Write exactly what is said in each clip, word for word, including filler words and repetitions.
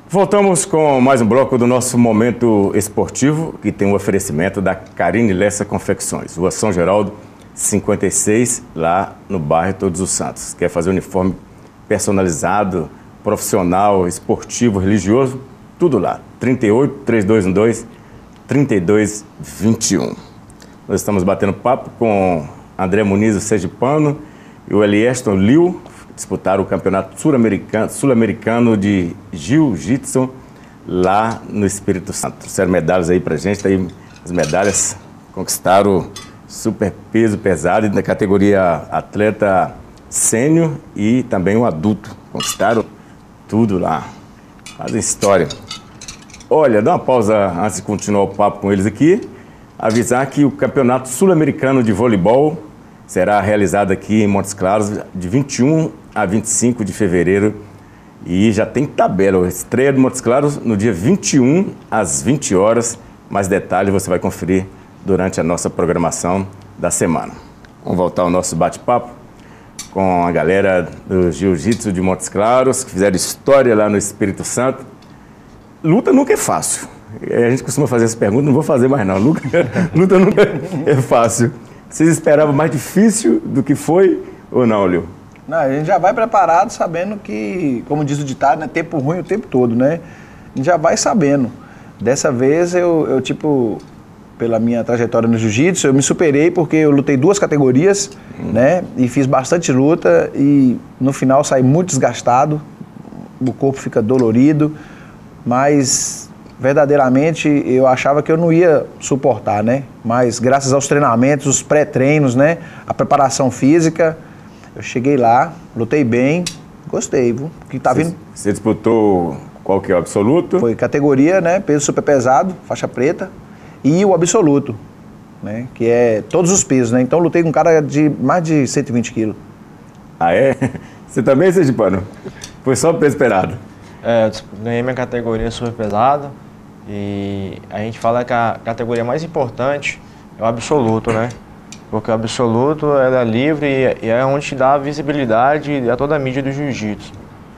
Voltamos com mais um bloco do nosso Momento Esportivo, que tem um oferecimento da Carine Lessa Confecções, Rua São Geraldo, cinquenta e seis, lá no bairro Todos os Santos. Quer fazer uniforme personalizado, profissional, esportivo, religioso? Tudo lá. trinta e oito, três dois um dois, trinta e dois vinte e um. Nós estamos batendo papo com André Muniz, o sergipano, e o Elieston Liu, disputaram o campeonato sul-americano sul-americano de jiu-jitsu lá no Espírito Santo. Trouxeram medalhas aí pra gente, aí as medalhas conquistaram super peso pesado na categoria atleta sênior e também o adulto. Conquistaram tudo lá. Fazem história. Olha, dá uma pausa antes de continuar o papo com eles aqui. Avisar que o campeonato sul-americano de voleibol será realizado aqui em Montes Claros de vinte e um a vinte e cinco de fevereiro e já tem tabela. A estreia de Montes Claros no dia vinte e um às vinte horas. Mais detalhes você vai conferir durante a nossa programação da semana. Vamos voltar ao nosso bate-papo com a galera do Jiu-Jitsu de Montes Claros, que fizeram história lá no Espírito Santo. Luta nunca é fácil. A gente costuma fazer essa pergunta, não vou fazer mais não. Luta, luta nunca é fácil. Vocês esperavam mais difícil do que foi ou não, Liu? Não, a gente já vai preparado sabendo que, como diz o ditado, né, tempo ruim o tempo todo, né? A gente já vai sabendo. Dessa vez eu, eu tipo, pela minha trajetória no jiu-jitsu, eu me superei porque eu lutei duas categorias, hum. né? E fiz bastante luta e no final saí muito desgastado, o corpo fica dolorido, mas verdadeiramente eu achava que eu não ia suportar, né? Mas graças aos treinamentos, os pré-treinos, né? A preparação física, eu cheguei lá, lutei bem, gostei, viu? Que tá você, vindo... você disputou qual que é o absoluto? Foi categoria, né? Peso super pesado, faixa preta, e o absoluto, né? Que é todos os pesos, né? Então eu lutei com um cara de mais de cento e vinte quilos. Ah, é? Você também, sergipano? Foi só peso pesado? É, eu ganhei minha categoria super pesado. E a gente fala que a categoria mais importante é o absoluto, né? Porque o absoluto é livre e é onde te dá a visibilidade a toda a mídia do jiu-jitsu.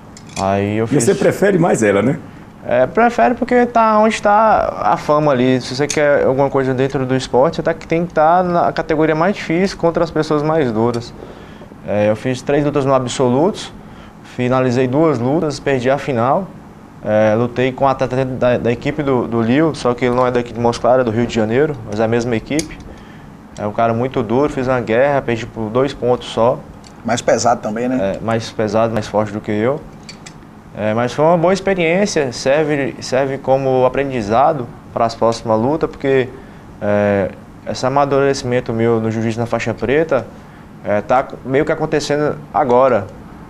Aí eu fiz... E você prefere mais ela, né? É, prefere porque tá onde está a fama ali. Se você quer alguma coisa dentro do esporte, você tá, tem que estar tá na categoria mais difícil contra as pessoas mais duras. É, eu fiz três lutas no absoluto, finalizei duas lutas, perdi a final. É, lutei com o atleta da, da equipe do, do Liu, só que ele não é daqui de Montes Claros, é do Rio de Janeiro, mas é a mesma equipe. É um cara muito duro, fiz uma guerra, perdi por dois pontos só. Mais pesado também, né? É, mais pesado, mais forte do que eu. É, mas foi uma boa experiência, serve, serve como aprendizado para as próximas lutas, porque é, esse amadurecimento meu no jiu-jitsu na faixa preta está é, meio que acontecendo agora,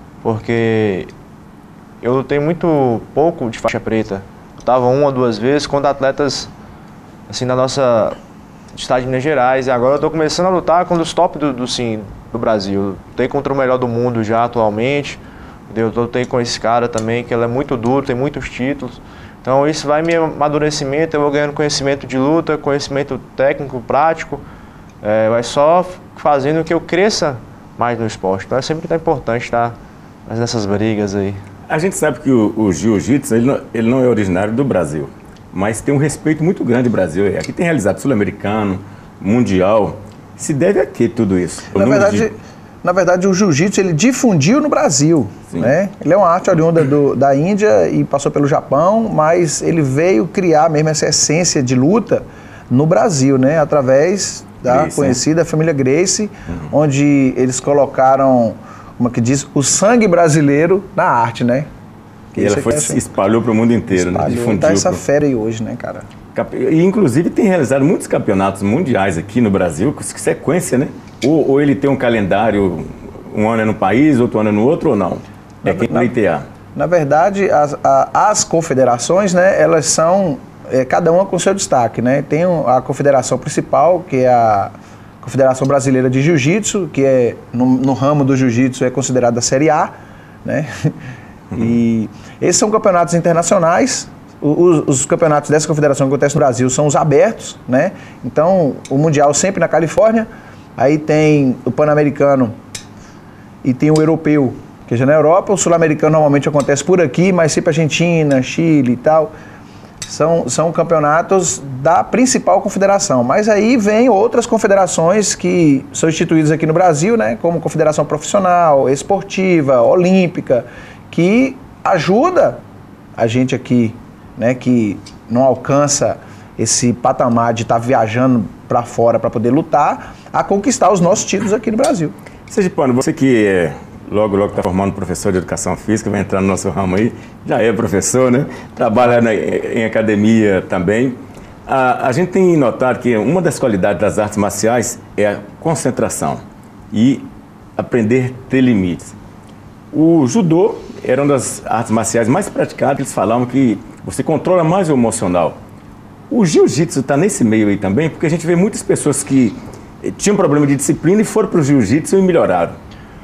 porque eu lutei muito pouco de faixa preta. Lutava uma ou duas vezes contra atletas assim, da nossa estado de Minas Gerais. E agora eu estou começando a lutar contra os top do, do, sim, do Brasil. Lutei contra o melhor do mundo já atualmente. Eu lutei com esse cara também, que ele é muito duro, tem muitos títulos. Então isso vai me amadurecimento, eu vou ganhando conhecimento de luta, conhecimento técnico, prático. É, vai só fazendo que eu cresça mais no esporte. Então é sempre que é importante estar nessas brigas aí. A gente sabe que o, o jiu-jitsu, ele, ele não é originário do Brasil, mas tem um respeito muito grande no Brasil. Aqui tem realizado sul-americano, mundial. Se deve a que tudo isso? Na verdade, de... na verdade, o jiu-jitsu ele difundiu no Brasil. Né? Ele é uma arte oriunda do, da Índia e passou pelo Japão, mas ele veio criar mesmo essa essência de luta no Brasil, né? Através da Gracie, conhecida né? família Gracie, uhum. onde eles colocaram... como que diz, o sangue brasileiro na arte, né? Que e ela foi, se espalhou para o mundo inteiro, espalhou, né? Difundiu. Tá essa pro... fera aí hoje, né, cara? E inclusive tem realizado muitos campeonatos mundiais aqui no Brasil, com sequência, né? Ou, ou ele tem um calendário, um ano é no país, outro ano é no outro, ou não? É quem vai ter. Na verdade, as, a, as confederações, né, elas são, é, cada uma com seu destaque, né? Tem a confederação principal, que é a Confederação Brasileira de Jiu-Jitsu, que é, no, no ramo do Jiu-Jitsu é considerada a Série A, né? Uhum. E esses são campeonatos internacionais. Os, os campeonatos dessa confederação que acontecem no Brasil são os abertos, né? Então, o Mundial sempre na Califórnia, aí tem o Pan-Americano e tem o Europeu, esteja na Europa. O sul-americano normalmente acontece por aqui, mas sempre Argentina, Chile e tal. São, são campeonatos da principal confederação. Mas aí vem outras confederações que são instituídas aqui no Brasil, né? Como confederação profissional, esportiva, olímpica, que ajuda a gente aqui, né? Que não alcança esse patamar de estar viajando para fora para poder lutar, a conquistar os nossos títulos aqui no Brasil. Sergipano, você que é, logo, logo está formando professor de educação física, vai entrar no nosso ramo aí, já é professor, né? Trabalha na, em academia também. A, a gente tem notado que uma das qualidades das artes marciais é a concentração e aprender a ter limites. O judô era uma das artes marciais mais praticadas, eles falavam que você controla mais o emocional. O jiu-jitsu está nesse meio aí também, porque a gente vê muitas pessoas que tinham problema de disciplina e foram para o jiu-jitsu e melhoraram.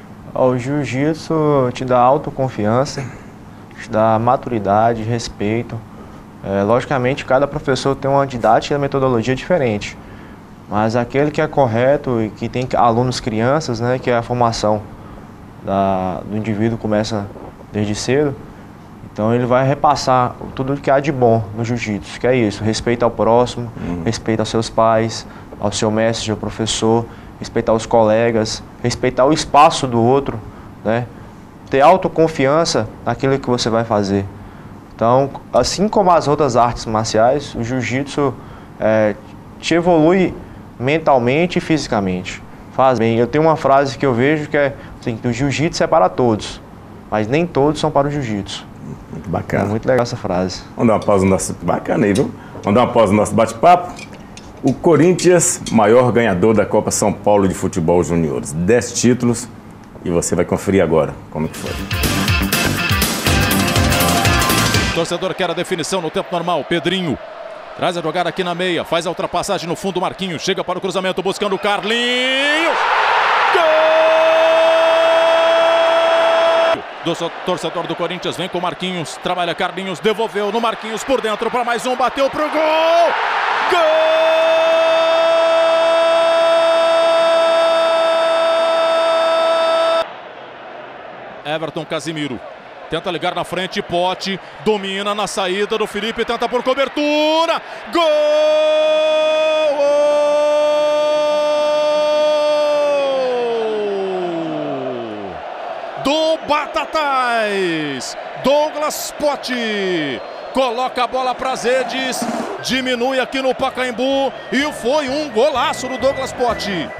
O jiu-jitsu te dá autoconfiança, te dá maturidade, respeito. É, logicamente, cada professor tem uma didática e uma metodologia diferente. Mas aquele que é correto e que tem alunos crianças, né, que é a formação da, do indivíduo começa desde cedo, então ele vai repassar tudo que há de bom no jiu-jitsu, que é isso, respeito ao próximo, uhum. respeito aos seus pais, ao seu mestre, ao professor, respeitar os colegas, respeitar o espaço do outro, né? Ter autoconfiança naquilo que você vai fazer. Então, assim como as outras artes marciais, o jiu-jitsu é, te evolui mentalmente e fisicamente. Faz bem. Eu tenho uma frase que eu vejo que é assim, que o jiu-jitsu é para todos, mas nem todos são para o jiu-jitsu. Muito bacana. É muito legal essa frase. Vamos dar uma pausa no nosso... Bacana aí, viu? Vamos dar uma pausa no nosso bate-papo. O Corinthians, maior ganhador da Copa São Paulo de Futebol Juniores. Dez títulos e você vai conferir agora como que foi. O torcedor quer a definição no tempo normal. Pedrinho traz a jogada aqui na meia, faz a ultrapassagem no fundo. Marquinhos chega para o cruzamento buscando o Carlinhos. Gol! Do torcedor do Corinthians vem com o Marquinhos, trabalha Carlinhos, devolveu no Marquinhos por dentro para mais um, bateu pro gol! Gol! Everton Casimiro tenta ligar na frente, Pote domina na saída do Felipe, tenta por cobertura, gol! Do Batatais, Douglas Pote coloca a bola para as redes, diminui aqui no Pacaembu e foi um golaço do Douglas Pote.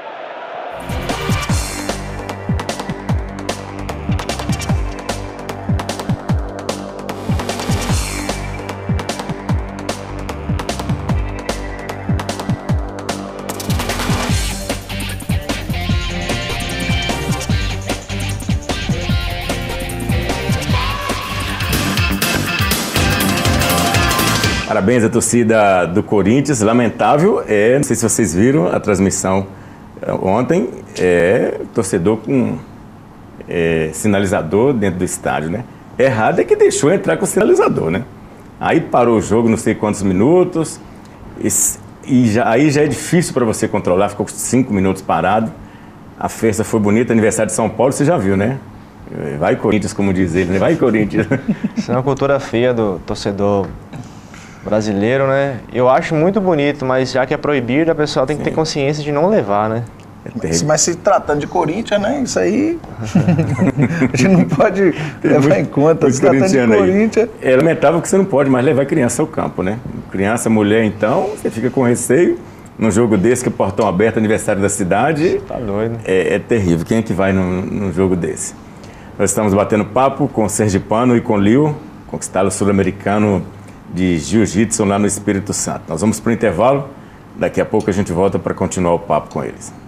Parabéns à torcida do Corinthians, lamentável, é, não sei se vocês viram a transmissão ontem, é torcedor com é, sinalizador dentro do estádio, né? Errado é que deixou entrar com o sinalizador, né? Aí parou o jogo não sei quantos minutos, e, e já, aí já é difícil para você controlar, ficou cinco minutos parado, a festa foi bonita, aniversário de São Paulo, você já viu, né? Vai Corinthians, como diz ele, né? Vai Corinthians. Isso é uma cultura feia do torcedor brasileiro, né? Eu acho muito bonito, mas já que é proibido, a pessoa tem que Sim. ter consciência de não levar, né? É mas, mas se tratando de Corinthians, né? Isso aí a gente não pode levar muito, em conta. Se tratando de Corinthians... Aí. É lamentável que você não pode mais levar criança ao campo, né? Criança, mulher, então, você fica com receio. Num jogo desse, que é portão aberto, aniversário da cidade... Tá doido. É, é terrível. Quem é que vai num, num jogo desse? Nós estamos batendo papo com o Sergipano e com o Lio, conquistaram o sul-americano de jiu-jitsu lá no Espírito Santo. Nós vamos para o intervalo, daqui a pouco a gente volta para continuar o papo com eles.